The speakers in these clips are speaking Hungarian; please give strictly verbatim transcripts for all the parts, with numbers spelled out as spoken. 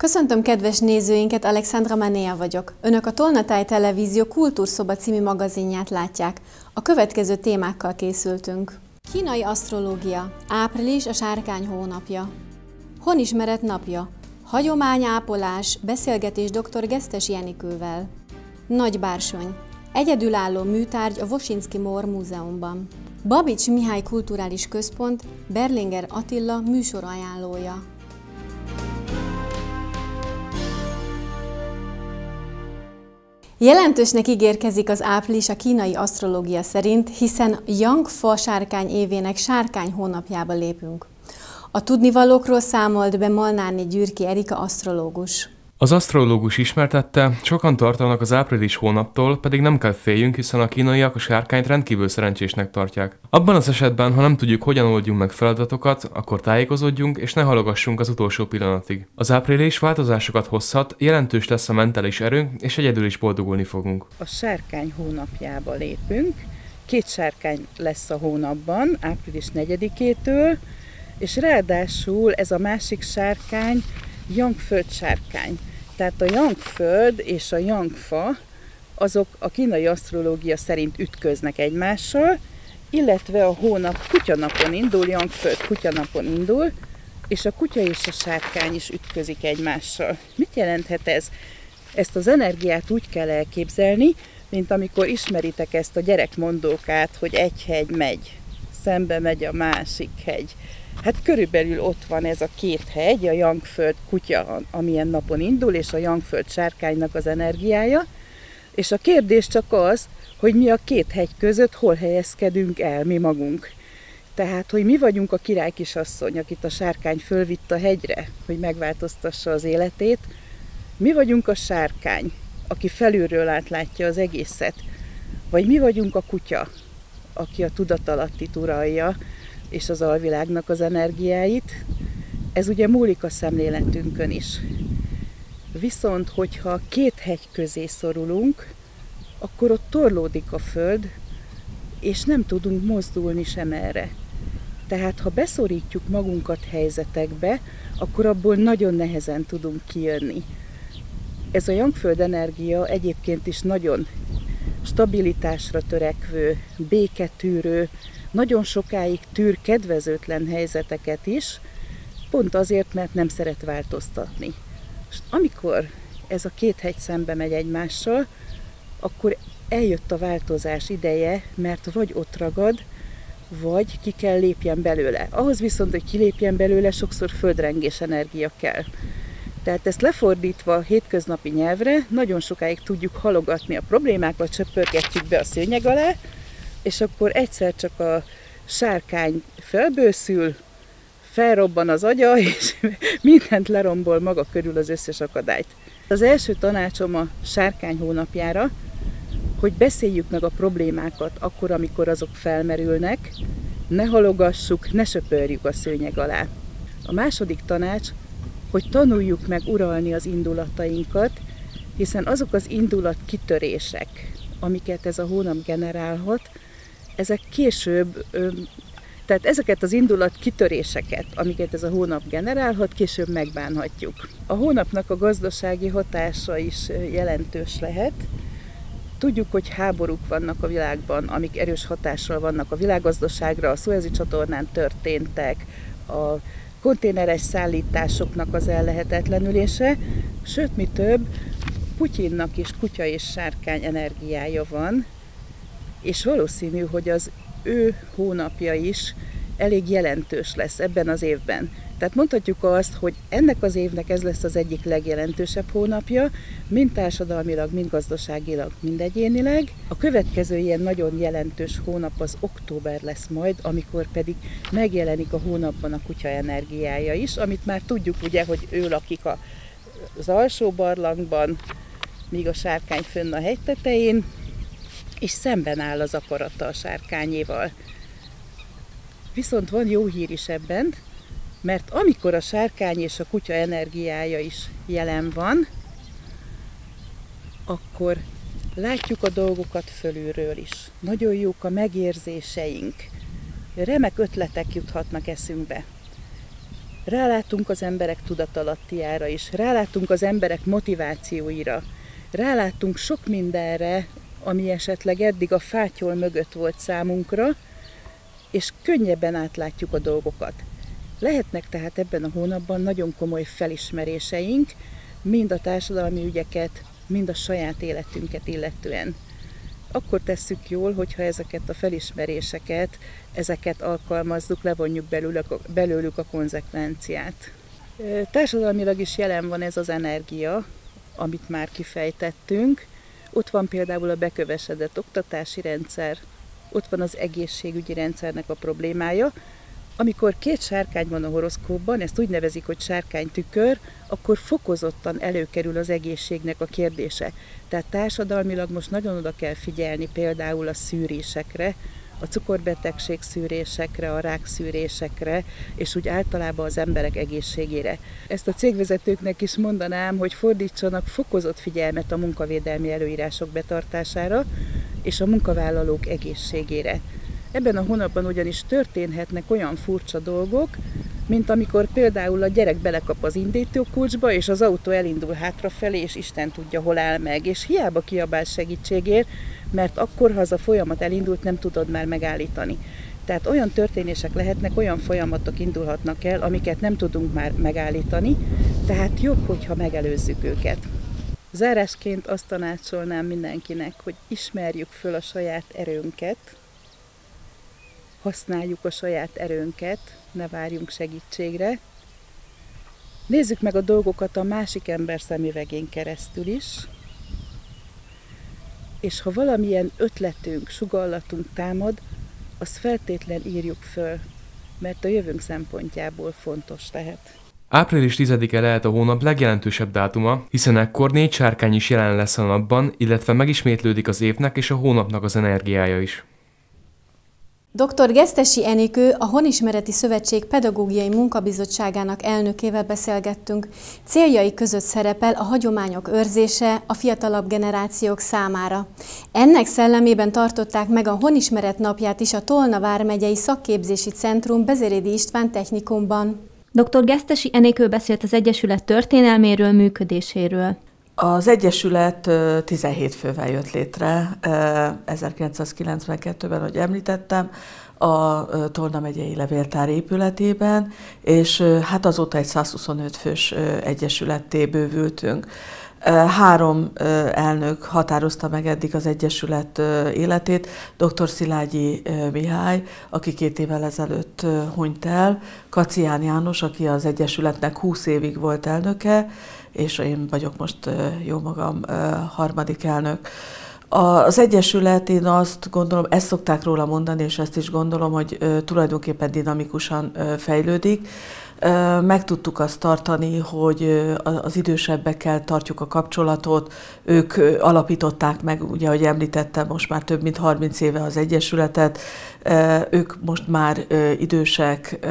Köszöntöm kedves nézőinket, Alexandra Manea vagyok. Önök a Tolnatáj Televízió Kultúrszoba című magazinját látják. A következő témákkal készültünk. Kínai asztrológia. Április a sárkány hónapja. Honismeret napja. Hagyományápolás, beszélgetés dr. Gesztes Jenikővel. Nagybársony. Egyedülálló műtárgy a Wosinski Mór Múzeumban. Babics Mihály Kulturális Központ, Berlinger Attila műsorajánlója. Jelentősnek ígérkezik az április a kínai asztrológia szerint, hiszen Yang-fa sárkány évének sárkány hónapjába lépünk. A tudnivalókról számolt be Molnárné Gyürki Erika asztrológus. Az asztrológus ismertette, sokan tartanak az április hónaptól, pedig nem kell féljünk, hiszen a kínaiak a sárkányt rendkívül szerencsésnek tartják. Abban az esetben, ha nem tudjuk, hogyan oldjunk meg feladatokat, akkor tájékozódjunk és ne halogassunk az utolsó pillanatig. Az április változásokat hozhat, jelentős lesz a mentális erőnk, és egyedül is boldogulni fogunk. A sárkány hónapjába lépünk. Két sárkány lesz a hónapban, április negyedikétől, és ráadásul ez a másik sárkány Yang-föld sárkány. Tehát a Yang-föld és a Yang-fa azok a kínai asztrológia szerint ütköznek egymással, illetve a hónap kutyanapon indul, Yang-föld kutyanapon indul, és a kutya és a sárkány is ütközik egymással. Mit jelenthet ez? Ezt az energiát úgy kell elképzelni, mint amikor ismeritek ezt a gyerekmondókát, hogy egy hegy megy, szembe megy a másik hegy. Hát körülbelül ott van ez a két hegy, a Yang-föld kutya, amilyen napon indul, és a Yang-föld sárkánynak az energiája. És a kérdés csak az, hogy mi a két hegy között hol helyezkedünk el, mi magunk. Tehát, hogy mi vagyunk a király kisasszony, akit a sárkány fölvitt a hegyre, hogy megváltoztassa az életét. Mi vagyunk a sárkány, aki felülről átlátja az egészet. Vagy mi vagyunk a kutya, aki a tudatalattit uralja, és az alvilágnak az energiáit. Ez ugye múlik a szemléletünkön is. Viszont, hogyha két hegy közé szorulunk, akkor ott torlódik a föld, és nem tudunk mozdulni sem erre. Tehát, ha beszorítjuk magunkat helyzetekbe, akkor abból nagyon nehezen tudunk kijönni. Ez a Yang-föld energia egyébként is nagyon stabilitásra törekvő, béketűrő, nagyon sokáig tűr kedvezőtlen helyzeteket is, pont azért, mert nem szeret változtatni. És amikor ez a két hegy szembe megy egymással, akkor eljött a változás ideje, mert vagy ott ragad, vagy ki kell lépjen belőle. Ahhoz viszont, hogy kilépjen belőle, sokszor földrengés energia kell. Tehát ezt lefordítva hétköznapi nyelvre, nagyon sokáig tudjuk halogatni a problémákat, csöpörgetjük be a szőnyeg alá, és akkor egyszer csak a sárkány felbőszül, felrobban az agya, és mindent lerombol maga körül az összes akadályt. Az első tanácsom a sárkány hónapjára, hogy beszéljük meg a problémákat akkor, amikor azok felmerülnek, ne halogassuk, ne söpörjük a szőnyeg alá. A második tanács, hogy tanuljuk meg uralni az indulatainkat, hiszen azok az indulat kitörések, amiket ez a hónap generálhat, ezek később, tehát ezeket az indulat kitöréseket, amiket ez a hónap generálhat, később megbánhatjuk. A hónapnak a gazdasági hatása is jelentős lehet. Tudjuk, hogy háborúk vannak a világban, amik erős hatással vannak a világgazdaságra, a Szuezi csatornán történtek, a konténeres szállításoknak az ellehetetlenülése, sőt, mi több, Putyinnak is kutya és sárkány energiája van, és valószínű, hogy az ő hónapja is elég jelentős lesz ebben az évben. Tehát mondhatjuk azt, hogy ennek az évnek ez lesz az egyik legjelentősebb hónapja, mind társadalmilag, mind gazdaságilag, mind egyénileg. A következő ilyen nagyon jelentős hónap az október lesz majd, amikor pedig megjelenik a hónapban a kutya energiája is, amit már tudjuk ugye, hogy ő lakik az alsó barlangban, míg a sárkány fönn a hegy tetején, és szemben áll az akarata a sárkányéval. Viszont van jó hír is ebben, mert amikor a sárkány és a kutya energiája is jelen van, akkor látjuk a dolgokat fölülről is. Nagyon jók a megérzéseink, remek ötletek juthatnak eszünkbe. Rálátunk az emberek tudatalattiára is, rálátunk az emberek motivációira, rálátunk sok mindenre, ami esetleg eddig a fátyol mögött volt számunkra, és könnyebben átlátjuk a dolgokat. Lehetnek tehát ebben a hónapban nagyon komoly felismeréseink, mind a társadalmi ügyeket, mind a saját életünket illetően. Akkor tesszük jól, hogyha ezeket a felismeréseket, ezeket alkalmazzuk, levonjuk belőlük a konzekvenciát. Társadalmilag is jelen van ez az energia, amit már kifejtettünk. Ott van például a bekövesedett oktatási rendszer, ott van az egészségügyi rendszernek a problémája. Amikor két sárkány van a horoszkópban, ezt úgy nevezik, hogy sárkánytükör, akkor fokozottan előkerül az egészségnek a kérdése. Tehát társadalmilag most nagyon oda kell figyelni például a szűrésekre, a cukorbetegség szűrésekre, a rák szűrésekre, és úgy általában az emberek egészségére. Ezt a cégvezetőknek is mondanám, hogy fordítsanak fokozott figyelmet a munkavédelmi előírások betartására, és a munkavállalók egészségére. Ebben a hónapban ugyanis történhetnek olyan furcsa dolgok, mint amikor például a gyerek belekap az indítókulcsba, és az autó elindul hátrafelé, és Isten tudja, hol áll meg, és hiába kiabál segítségért, mert akkor, ha az a folyamat elindult, nem tudod már megállítani. Tehát olyan történések lehetnek, olyan folyamatok indulhatnak el, amiket nem tudunk már megállítani, tehát jobb, hogyha megelőzzük őket. Zárásként azt tanácsolnám mindenkinek, hogy ismerjük föl a saját erőnket, használjuk a saját erőnket, ne várjunk segítségre. Nézzük meg a dolgokat a másik ember szemüvegén keresztül is, és ha valamilyen ötletünk, sugallatunk támad, azt feltétlen írjuk föl, mert a jövőnk szempontjából fontos lehet. április tizedike lehet a hónap legjelentősebb dátuma, hiszen ekkor négy sárkány is jelen lesz a napban, illetve megismétlődik az évnek és a hónapnak az energiája is. doktor Gesztesi Enikő, a Honismereti Szövetség Pedagógiai Munkabizottságának elnökével beszélgettünk. Céljai között szerepel a hagyományok őrzése a fiatalabb generációk számára. Ennek szellemében tartották meg a Honismeret napját is a Tolna vármegyei Szakképzési Centrum Bezerédi István Technikumban. doktor Gesztesi Enikő beszélt az Egyesület történelméről, működéséről. Az Egyesület tizenhét fővel jött létre ezerkilencszázkilencvenkettőben, ahogy említettem, a Tolna megyei levéltár épületében, és hát azóta egy százhuszonöt fős egyesületté bővültünk. Három elnök határozta meg eddig az Egyesület életét. doktor Szilágyi Mihály, aki két évvel ezelőtt hunyt el, Kacián János, aki az Egyesületnek húsz évig volt elnöke, és én vagyok most jó magam harmadik elnök. Az Egyesület, én azt gondolom, ezt szokták róla mondani, és ezt is gondolom, hogy tulajdonképpen dinamikusan fejlődik. Meg tudtuk azt tartani, hogy az idősebbekkel tartjuk a kapcsolatot, ők alapították meg, ugye, ahogy említettem, most már több mint harminc éve az Egyesületet, ők most már idősek,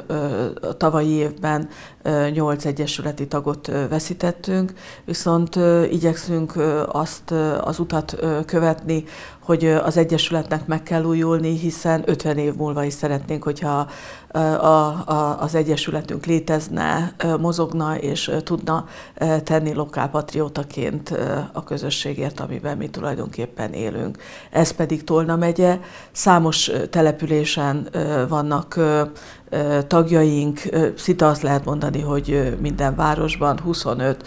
a tavalyi évben nyolc egyesületi tagot veszítettünk, viszont igyekszünk azt az utat követni, hogy az Egyesületnek meg kell újulni, hiszen ötven év múlva is szeretnénk, hogyha a, a, az Egyesületünk létezne, mozogna és tudna tenni lokálpatriótaként a közösségért, amiben mi tulajdonképpen élünk. Ez pedig Tolna megye, számos településen vannak tagjaink, szinte azt lehet mondani, hogy minden városban, huszonöt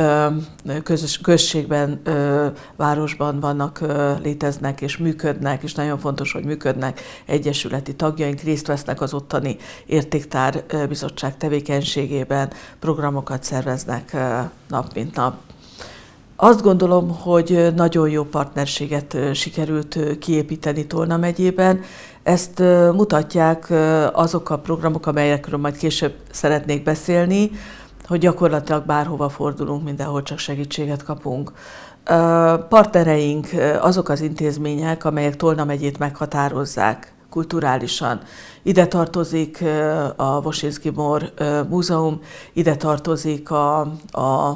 közös, községben, városban vannak, léteznek és működnek, és nagyon fontos, hogy működnek egyesületi tagjaink, részt vesznek az ottani értéktár bizottság tevékenységében, programokat szerveznek nap mint nap. Azt gondolom, hogy nagyon jó partnerséget sikerült kiépíteni Tolna megyében. Ezt mutatják azok a programok, amelyekről majd később szeretnék beszélni, hogy gyakorlatilag bárhova fordulunk, mindenhol csak segítséget kapunk. Partnereink azok az intézmények, amelyek Tolna megyét meghatározzák kulturálisan. Ide tartozik a Wosinski Mór Múzeum, ide tartozik a, a,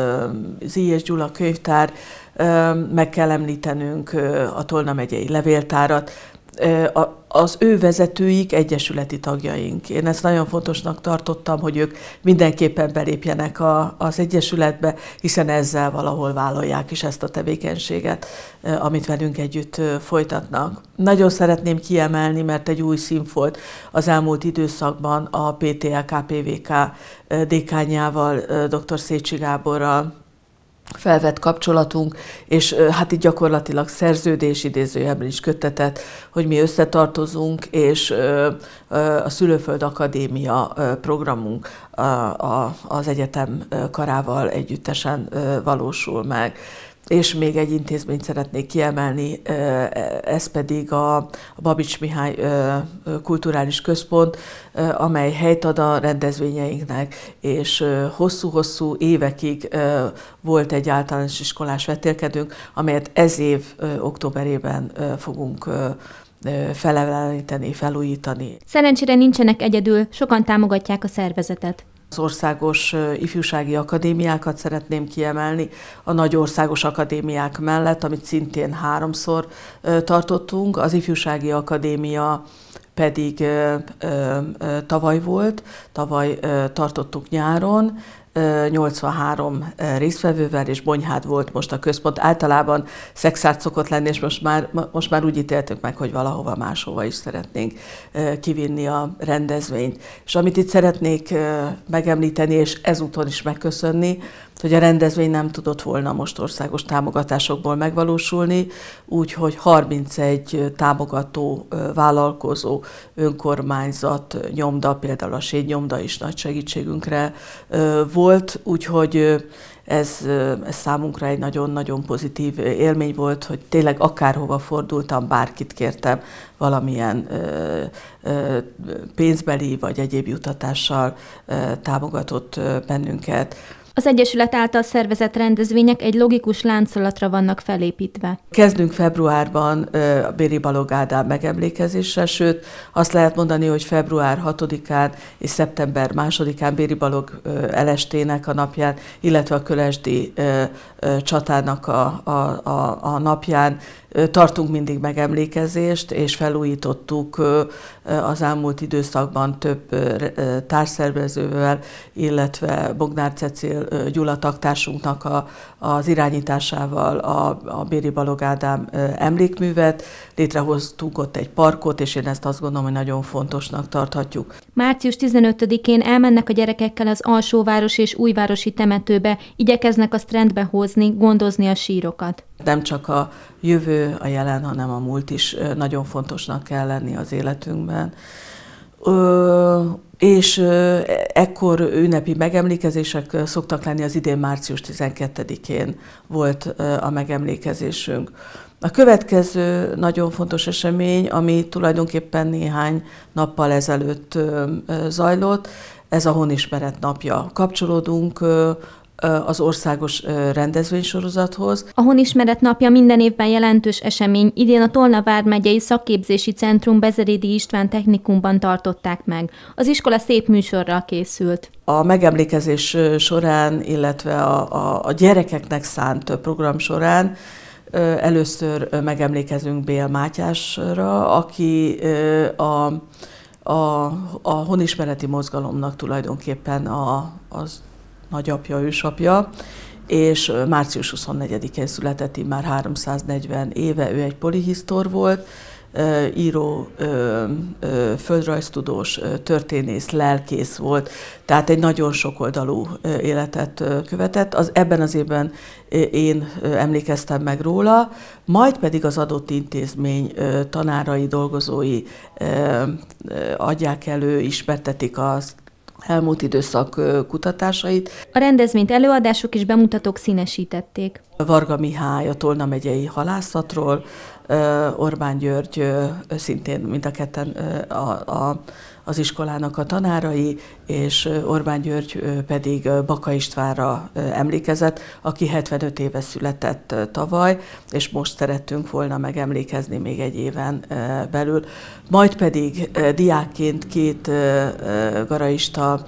az I. és Gyula könyvtár, meg kell említenünk a Tolna megyei levéltárat. az ő vezetőik egyesületi tagjaink. Én ezt nagyon fontosnak tartottam, hogy ők mindenképpen belépjenek a, az egyesületbe, hiszen ezzel valahol vállalják is ezt a tevékenységet, amit velünk együtt folytatnak. Nagyon szeretném kiemelni, mert egy új színfolt az elmúlt időszakban a pé té el ká pé vé ká dékánjával, dr. Szécsi Gáborral felvett kapcsolatunk, és hát itt gyakorlatilag szerződés idézőjelben is köttetett, hogy mi összetartozunk, és a Szülőföld Akadémia programunk az egyetem karával együttesen valósul meg. És még egy intézményt szeretnék kiemelni, ez pedig a Babics Mihály Kulturális Központ, amely helyt ad a rendezvényeinknek, és hosszú-hosszú évekig volt egy általános iskolás vetélkedőnk, amelyet ez év októberében fogunk feleleveníteni, felújítani. Szerencsére nincsenek egyedül, sokan támogatják a szervezetet. Az országos ifjúsági akadémiákat szeretném kiemelni, a nagy országos akadémiák mellett, amit szintén háromszor tartottunk. Az ifjúsági akadémia pedig tavaly volt, tavaly tartottuk nyáron, nyolcvanhárom résztvevővel, és Bonyhád volt most a központ. Általában Szexárd szokott lenni, és most már, most már úgy ítéltük meg, hogy valahova máshova is szeretnénk kivinni a rendezvényt. És amit itt szeretnék megemlíteni, és ezúton is megköszönni, hogy a rendezvény nem tudott volna most országos támogatásokból megvalósulni, úgyhogy harmincegy támogató, vállalkozó, önkormányzat, nyomda, például a Séd nyomda is nagy segítségünkre volt, úgyhogy ez, ez számunkra egy nagyon-nagyon pozitív élmény volt, hogy tényleg akárhova fordultam, bárkit kértem, valamilyen ö, ö, pénzbeli vagy egyéb juttatással ö, támogatott ö, bennünket. Az Egyesület által szervezett rendezvények egy logikus láncolatra vannak felépítve. Kezdünk februárban a Béri Balogh Ádám megemlékezéssel, sőt azt lehet mondani, hogy február hatodikán és szeptember másodikán Béri Balogh elestének a napján, illetve a kölesdi csatának a, a, a, a napján tartunk mindig megemlékezést, és felújítottuk az elmúlt időszakban több társszervezővel, illetve Bognár Cecil Gyula taktársunknak a, az irányításával a, a Béri Balogh Ádám emlékművet. Létrehoztunk ott egy parkot, és én ezt azt gondolom, hogy nagyon fontosnak tarthatjuk. március tizenötödikén elmennek a gyerekekkel az Alsóváros és Újvárosi temetőbe, igyekeznek a strandbe hozni, gondozni a sírokat. Nem csak a jövő, a jelen, hanem a múlt is nagyon fontosnak kell lenni az életünkben. Ö, és ekkor ünnepi megemlékezések szoktak lenni, az idén március tizenkettedikén volt a megemlékezésünk. A következő nagyon fontos esemény, ami tulajdonképpen néhány nappal ezelőtt zajlott, ez a Honismeret napja. Kapcsolódunk az országos rendezvénysorozathoz. A Honismeret napja minden évben jelentős esemény, idén a Tolna vármegyei Szakképzési Centrum Bezerédi István Technikumban tartották meg. Az iskola szép műsorral készült. A megemlékezés során, illetve a, a, a gyerekeknek szánt program során először megemlékezünk Bél Mátyásra, aki a, a, a honismereti mozgalomnak tulajdonképpen a, az nagyapja, ősapja, és március huszonnegyedikén született, már háromszáznegyven éve, ő egy polihisztor volt, író, földrajztudós, történész, lelkész volt, tehát egy nagyon sokoldalú életet követett. Az, ebben az évben én emlékeztem meg róla, majd pedig az adott intézmény tanárai, dolgozói adják elő, ismertetik az elmúlt időszak kutatásait. A rendezvényt előadások és bemutatók színesítették. Varga Mihály a Tolna megyei halászatról, Orbán György szintén mind a ketten a, a, az iskolának a tanárai, és Orbán György pedig Baka Istvánra emlékezett, aki hetvenöt éve született tavaly, és most szerettünk volna megemlékezni még egy éven belül. Majd pedig diákként két garaista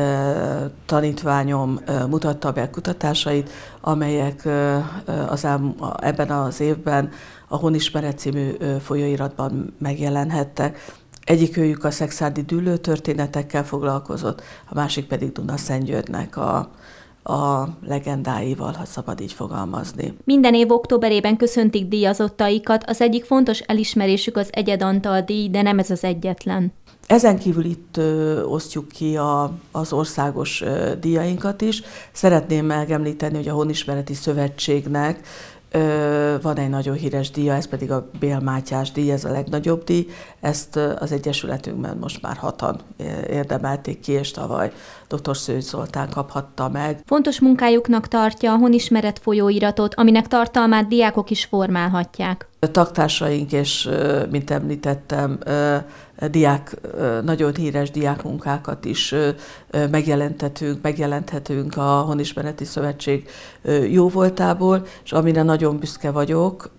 tanítványom mutatta be kutatásait, amelyek az ám, ebben az évben a Honismeret című folyóiratban megjelenhettek. Egyikőjük a szekszárdi dűlőtörténetekkel foglalkozott, a másik pedig Dunaszentgyörgynek a, a legendáival, ha szabad így fogalmazni. Minden év októberében köszöntik díjazottaikat, az egyik fontos elismerésük az Egyed Antal díj, de nem ez az egyetlen. Ezen kívül itt ö, osztjuk ki a, az országos ö, díjainkat is. Szeretném megemlíteni, hogy a Honismereti Szövetségnek ö, van egy nagyon híres díja, ez pedig a Bél Mátyás díj, ez a legnagyobb díj. Ezt ö, az Egyesületünkben most már hatan érdemelték ki, és tavaly dr. Szőcs Zoltán kaphatta meg. Fontos munkájuknak tartja a Honismeret folyóiratot, aminek tartalmát diákok is formálhatják. A taktársaink és, mint említettem, diák, nagyon híres diákmunkákat is megjelentetünk, megjelenthetünk a Honismereti Szövetség jóvoltából, és amire nagyon büszke vagyok,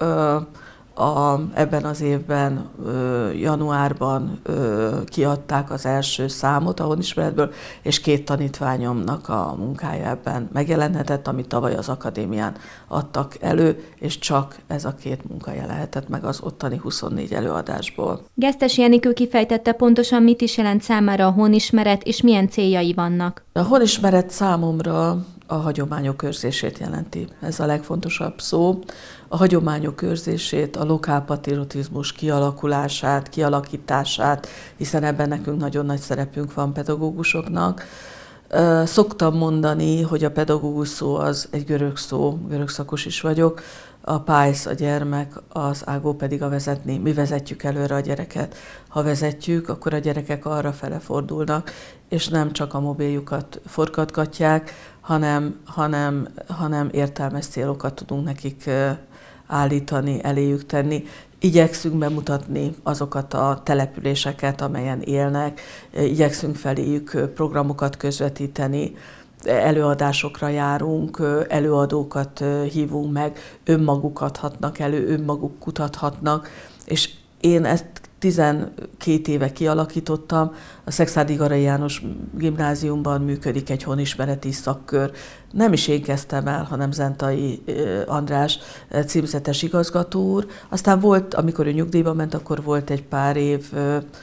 A, ebben az évben, ö, januárban ö, kiadták az első számot a Honismeretből, és két tanítványomnak a munkája ebben megjelenhetett, amit tavaly az akadémián adtak elő, és csak ez a két munka jelenhetett meg az ottani huszonnégy előadásból. Gesztes Jenikő kifejtette pontosan, mit is jelent számára a Honismeret, és milyen céljai vannak. A Honismeret számomra a hagyományok őrzését jelenti. Ez a legfontosabb szó. A hagyományok őrzését, a lokálpatriotizmus kialakulását, kialakítását, hiszen ebben nekünk nagyon nagy szerepünk van pedagógusoknak. Szoktam mondani, hogy a pedagógus szó az egy görög szó, görög szakos is vagyok, a pálysz, a gyermek, az ágó pedig a vezetni. Mi vezetjük előre a gyereket. Ha vezetjük, akkor a gyerekek arra fele fordulnak, és nem csak a mobiljukat forgatgatják, hanem, hanem, hanem értelmes célokat tudunk nekik állítani, eléjük tenni. Igyekszünk bemutatni azokat a településeket, amelyen élnek, igyekszünk feléjük programokat közvetíteni, előadásokra járunk, előadókat hívunk meg, önmaguk adhatnak elő, önmaguk kutathatnak, és én ezt tizenkét éve kialakítottam. A Szekszárdi Garai János Gimnáziumban működik egy honismereti szakkör. Nem is én kezdtem el, hanem Zentai András címzetes igazgató úr. Aztán volt, amikor ő nyugdíjba ment, akkor volt egy pár év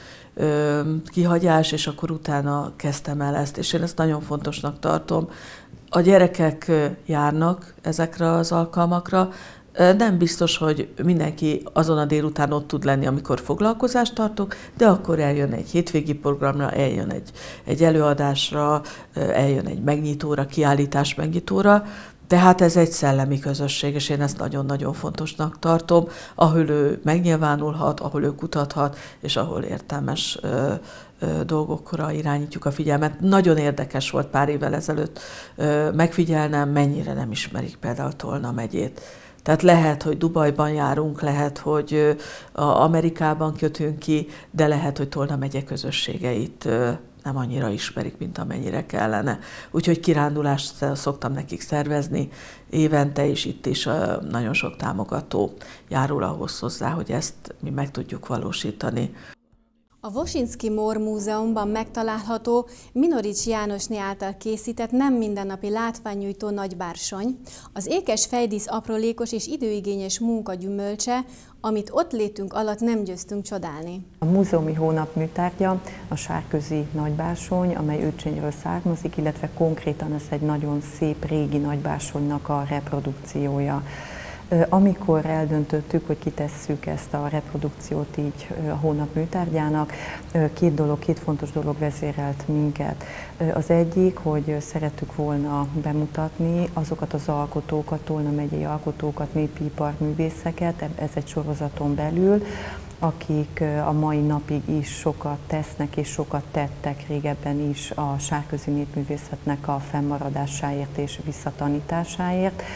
kihagyás, és akkor utána kezdtem el ezt, és én ezt nagyon fontosnak tartom. A gyerekek járnak ezekre az alkalmakra, nem biztos, hogy mindenki azon a délután ott tud lenni, amikor foglalkozást tartok, de akkor eljön egy hétvégi programra, eljön egy, egy előadásra, eljön egy megnyitóra, kiállítás megnyitóra. Tehát ez egy szellemi közösség, és én ezt nagyon-nagyon fontosnak tartom, ahol ő megnyilvánulhat, ahol ő kutathat, és ahol értelmes ö, ö, dolgokra irányítjuk a figyelmet. Nagyon érdekes volt pár évvel ezelőtt ö, megfigyelnem, mennyire nem ismerik például Tolna megyét. Tehát lehet, hogy Dubajban járunk, lehet, hogy Amerikában kötünk ki, de lehet, hogy Tolna megye közösségeit nem annyira ismerik, mint amennyire kellene. Úgyhogy kirándulást szoktam nekik szervezni évente, és itt is nagyon sok támogató járul ahhoz hozzá, hogy ezt mi meg tudjuk valósítani. A Wosinski Mór Múzeumban megtalálható Minorics Jánosné által készített nem mindennapi látványnyújtó nagybársony, az ékes fejdísz aprólékos és időigényes munka gyümölcse, amit ott létünk alatt nem győztünk csodálni. A múzeumi hónap műtárgya a sárközi nagybársony, amely Őcsényről származik, illetve konkrétan ez egy nagyon szép régi nagybársonynak a reprodukciója. Amikor eldöntöttük, hogy kitesszük ezt a reprodukciót így a hónap műtárgyának, két dolog, két fontos dolog vezérelt minket. Az egyik, hogy szerettük volna bemutatni azokat az alkotókat, Tolna megyei alkotókat, népi iparművészeket, ez egy sorozaton belül, akik a mai napig is sokat tesznek és sokat tettek régebben is a sárközi népművészetnek a fennmaradásáért és visszatanításáért.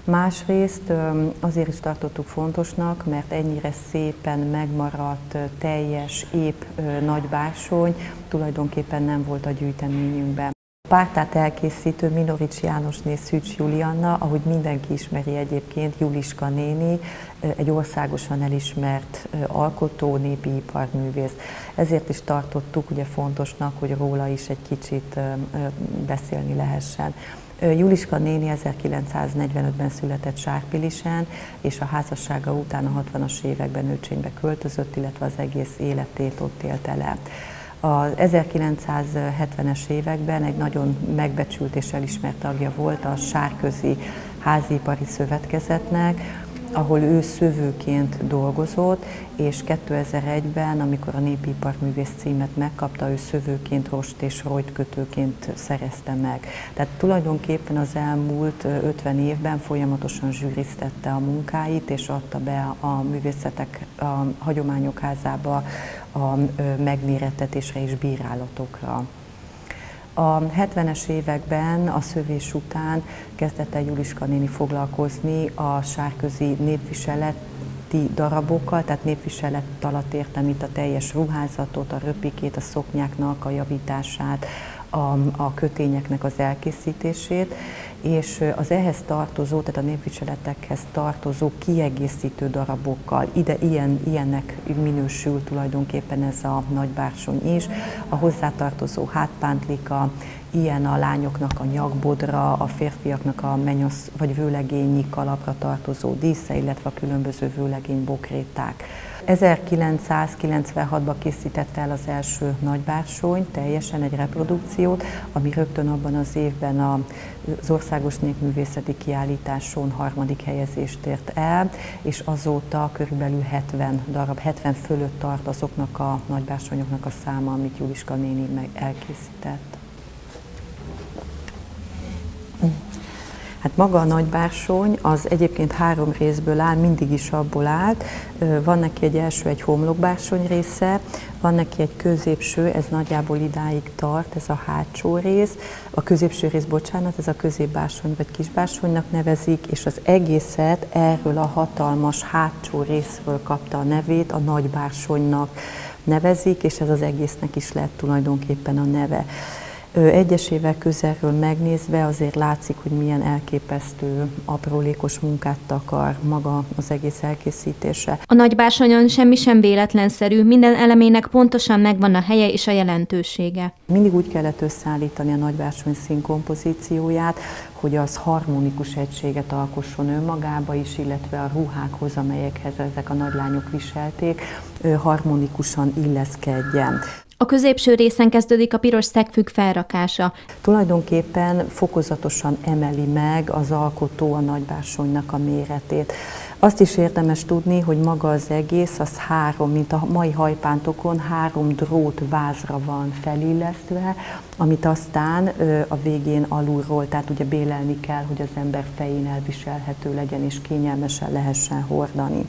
Másrészt azért is tartottuk fontosnak, mert ennyire szépen megmaradt, teljes, épp nagybársony tulajdonképpen nem volt a gyűjteményünkben. A pártát elkészítő Minorics Jánosné Szűcs Julianna, ahogy mindenki ismeri egyébként, Juliska néni, egy országosan elismert alkotó, népi iparművész. Ezért is tartottuk ugye fontosnak, hogy róla is egy kicsit beszélni lehessen. Juliska néni ezerkilencszáznegyvenötben született Sárpilisen, és a házassága után a hatvanas években Őcsénybe költözött, illetve az egész életét ott élte le. Az ezerkilencszázhetvenes években egy nagyon megbecsült és elismert tagja volt a Sárközi Háziipari Szövetkezetnek, ahol ő szövőként dolgozott, és kétezer-egyben, amikor a népi iparművész címet megkapta, ő szövőként, rost és rojtkötőként szerezte meg. Tehát tulajdonképpen az elmúlt ötven évben folyamatosan zsűriztette a munkáit, és adta be a művészetek a hagyományok házába a megmérettetésre és bírálatokra. A hetvenes években, a szövés után kezdett el Juliska néni foglalkozni a sárközi népviseleti darabokkal, tehát népviselet alatt értem itt a teljes ruházatot, a röpikét, a szoknyáknak a javítását, a, a kötényeknek az elkészítését, és az ehhez tartozó, tehát a népviseletekhez tartozó kiegészítő darabokkal, ide ilyen, ilyennek minősül tulajdonképpen ez a nagybársony is, a hozzátartozó hátpántlika, ilyen a lányoknak a nyakbodra, a férfiaknak a menyosz vagy vőlegényi kalapra tartozó dísze, illetve a különböző vőlegény bokréták. ezerkilencszázkilencvenhatban készítette el az első nagybársony, teljesen egy reprodukciót, ami rögtön abban az évben az Országos Népművészeti Kiállításon harmadik helyezést ért el, és azóta körülbelül hetven darab, hetven fölött tart azoknak a nagybársonyoknak a száma, amit Juliska néni meg elkészített. Hát maga a nagybársony az egyébként három részből áll, mindig is abból állt. Van neki egy első, egy homlokbársony része, van neki egy középső, ez nagyjából idáig tart, ez a hátsó rész. A középső rész, bocsánat, ez a középbársony vagy kisbársonynak nevezik, és az egészet erről a hatalmas hátsó részről kapta a nevét, a nagybársonynak nevezik, és ez az egésznek is lett tulajdonképpen a neve. Egyesével közelről megnézve azért látszik, hogy milyen elképesztő, aprólékos munkát takar maga az egész elkészítése. A nagybársonyon semmi sem véletlenszerű, minden elemének pontosan megvan a helye és a jelentősége. Mindig úgy kellett összeállítani a nagybársony színkompozícióját, hogy az harmonikus egységet alkosson önmagába is, illetve a ruhákhoz, amelyekhez ezek a nagylányok viselték, harmonikusan illeszkedjen. A középső részen kezdődik a piros szegfűk felrakása. Tulajdonképpen fokozatosan emeli meg az alkotó a nagybársonynak a méretét. Azt is érdemes tudni, hogy maga az egész, az három, mint a mai hajpántokon, három drót vázra van felillesztve, amit aztán a végén alulról, tehát ugye bélelni kell, hogy az ember fején elviselhető legyen és kényelmesen lehessen hordani.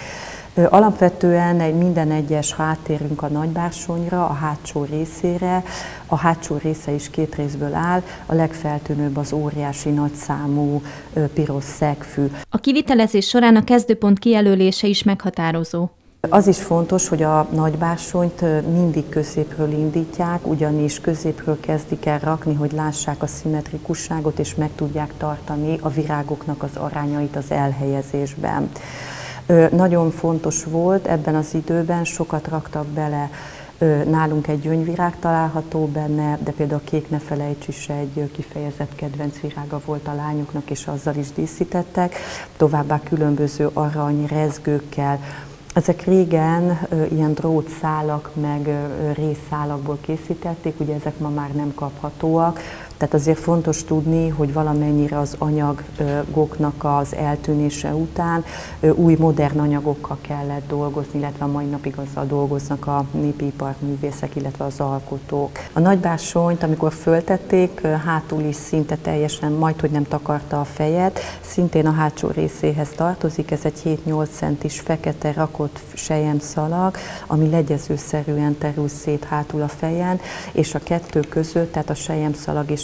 Alapvetően egy minden egyes háttérünk a nagybársonyra, a hátsó részére. A hátsó része is két részből áll, a legfeltűnőbb az óriási nagyszámú piros szegfű. A kivitelezés során a kezdőpont kijelölése is meghatározó. Az is fontos, hogy a nagybársonyt mindig középről indítják, ugyanis középről kezdik el rakni, hogy lássák a szimmetrikusságot, és meg tudják tartani a virágoknak az arányait az elhelyezésben. Nagyon fontos volt ebben az időben, sokat raktak bele, nálunk egy gyöngyvirág található benne, de például a kék ne felejts is egy kifejezett kedvenc virága volt a lányoknak, és azzal is díszítettek, továbbá különböző arany rezgőkkel. Ezek régen ilyen drótszálak meg részszálakból készítették, ugye ezek ma már nem kaphatóak, tehát azért fontos tudni, hogy valamennyire az anyagoknak az eltűnése után új modern anyagokkal kellett dolgozni, illetve a mai napig azzal dolgoznak a népi iparművészek, illetve az alkotók. A nagybársonyt, amikor föltették, hátul is szinte teljesen, majdhogy nem takarta a fejet, szintén a hátsó részéhez tartozik, ez egy hét-nyolc centis fekete rakott selyemszalag, ami legyezőszerűen terül szét hátul a fejen, és a kettő között, tehát a selyemszalag és a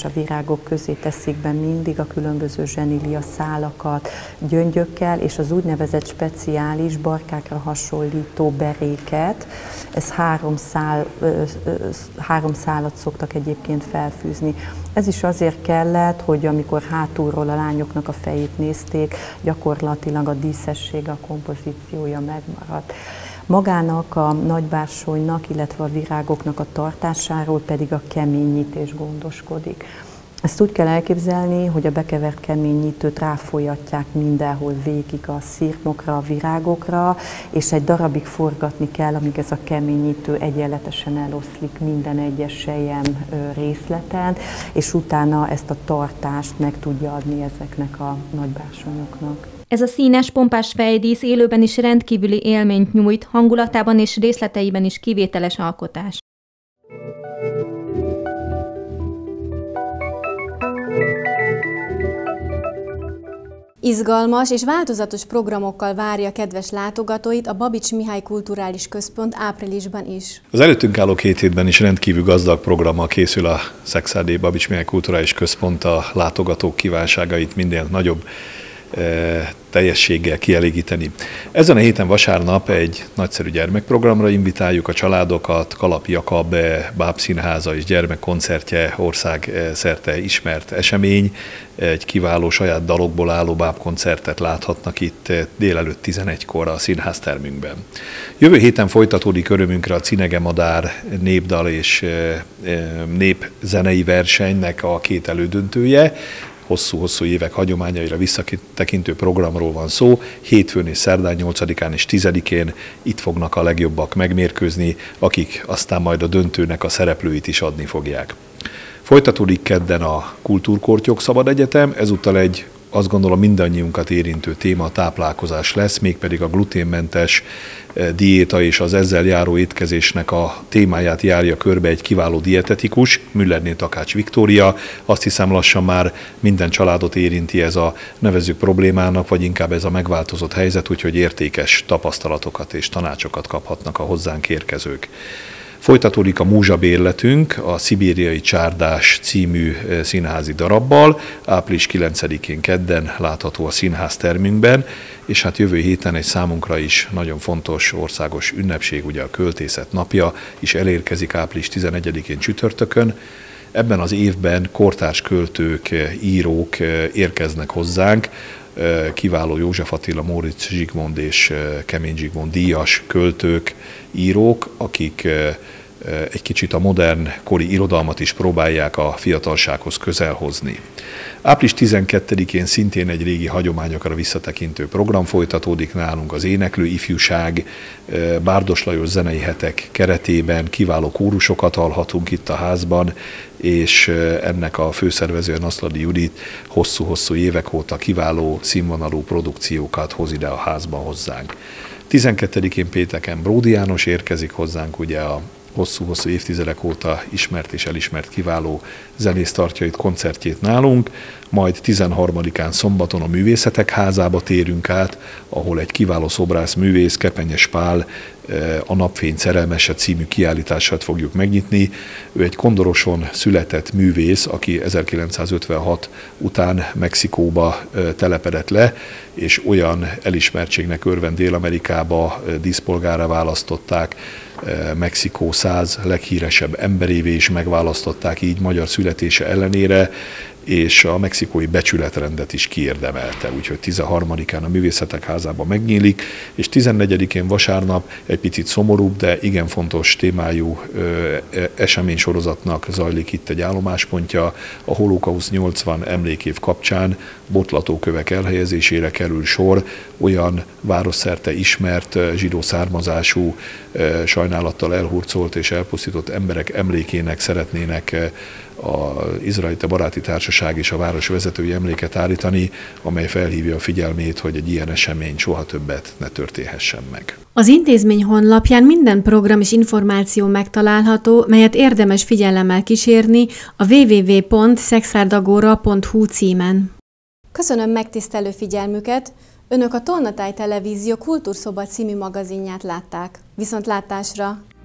a virágok közé teszik be mindig a különböző zsenília szálakat, gyöngyökkel, és az úgynevezett speciális barkákra hasonlító beréket. Ez három, szál, három szálat szoktak egyébként felfűzni. Ez is azért kellett, hogy amikor hátulról a lányoknak a fejét nézték, gyakorlatilag a díszesség, a kompozíciója megmaradt. Magának a nagybársonynak, illetve a virágoknak a tartásáról pedig a keményítés gondoskodik. Ezt úgy kell elképzelni, hogy a bekevert keményítőt ráfolyatják mindenhol végig a szirmokra, a virágokra, és egy darabig forgatni kell, amíg ez a keményítő egyenletesen eloszlik minden egyes selyem részleten, és utána ezt a tartást meg tudja adni ezeknek a nagybársonyoknak. Ez a színes, pompás fejdísz élőben is rendkívüli élményt nyújt, hangulatában és részleteiben is kivételes alkotás. Izgalmas és változatos programokkal várja kedves látogatóit a Babits Mihály Kulturális Központ áprilisban is. Az előttünk álló két hétben is rendkívül gazdag programmal készül a Szekszárdi Babits Mihály Kulturális Központ a látogatók kívánságait minél nagyobb teljességgel kielégíteni. Ezen a héten vasárnap egy nagyszerű gyermekprogramra invitáljuk a családokat. Kalap Jakab bábszínháza és gyermekkoncertje országszerte ismert esemény. Egy kiváló saját dalokból álló bábkoncertet láthatnak itt délelőtt tizenegykor a színháztermünkben. Jövő héten folytatódik örömünkre a Cinege Madár népdal és népzenei versenynek a két elődöntője. Hosszú-hosszú évek hagyományaira visszatekintő programról van szó. Hétfőn és szerdán nyolcadikán és tizedikén itt fognak a legjobbak megmérkőzni, akik aztán majd a döntőnek a szereplőit is adni fogják. Folytatódik kedden a Kultúrkortyok Szabad Egyetem, ezúttal egy azt gondolom mindannyiunkat érintő téma a táplálkozás lesz, mégpedig a gluténmentes diéta és az ezzel járó étkezésnek a témáját járja körbe egy kiváló dietetikus, Müllerné Takács Viktória. Azt hiszem lassan már minden családot érinti ez a nevezzük problémának, vagy inkább ez a megváltozott helyzet, úgyhogy értékes tapasztalatokat és tanácsokat kaphatnak a hozzánk érkezők. Folytatódik a múzsabérletünk a Szibériai Csárdás című színházi darabbal, április kilencedikén kedden látható a színháztermünkben, és hát jövő héten egy számunkra is nagyon fontos országos ünnepség, ugye a Költészet napja is elérkezik április tizenegyedikén csütörtökön. Ebben az évben kortárs költők, írók érkeznek hozzánk, kiváló József Attila, Móricz Zsigmond és Kemény Zsigmond díjas költők, írók, akik egy kicsit a modern kori irodalmat is próbálják a fiatalsághoz közel hozni. április tizenkettedikén szintén egy régi hagyományokra visszatekintő program folytatódik nálunk, az Éneklő Ifjúság, Bárdos Lajos zenei hetek keretében kiváló kórusokat hallhatunk itt a házban, és ennek a főszervezője Naszladi Judit hosszú-hosszú évek óta kiváló színvonalú produkciókat hoz ide a házba hozzánk. tizenkettedikén pénteken Bródi János érkezik hozzánk, ugye a hosszú-hosszú évtizedek óta ismert és elismert kiváló zenész tartja itt koncertjét nálunk, majd tizenharmadikán szombaton a Művészetek Házába térünk át, ahol egy kiváló szobrász művész, Kepenyes Pál a Napfény szerelmese című kiállítását fogjuk megnyitni. Ő egy Kondoroson született művész, aki ezerkilencszázötvenhat után Mexikóba telepedett le, és olyan elismertségnek örvend Dél-Amerikába díszpolgárra választották, Mexikó száz leghíresebb emberévé is megválasztották így magyar születése ellenére, és a mexikói becsületrendet is kiérdemelte. Úgyhogy tizenharmadikán a Művészetek Házában megnyílik, és tizennegyedikén vasárnap egy picit szomorúbb, de igen fontos témájú eseménysorozatnak zajlik itt egy állomáspontja. A Holokausz nyolcvan emlékév kapcsán botlatókövek elhelyezésére kerül sor, olyan városszerte ismert zsidó származású, sajnálattal elhurcolt és elpusztított emberek emlékének szeretnének az Izraelita Baráti Társaság és a város vezetői emléket állítani, amely felhívja a figyelmét, hogy egy ilyen esemény soha többet ne történhessen meg. Az intézmény honlapján minden program és információ megtalálható, melyet érdemes figyelemmel kísérni a double-u double-u double-u pont szekszárdagora pont hu címen. Köszönöm megtisztelő figyelmüket! Önök a Tolnatáj Televízió Kultúrszoba című magazinját látták. Viszontlátásra!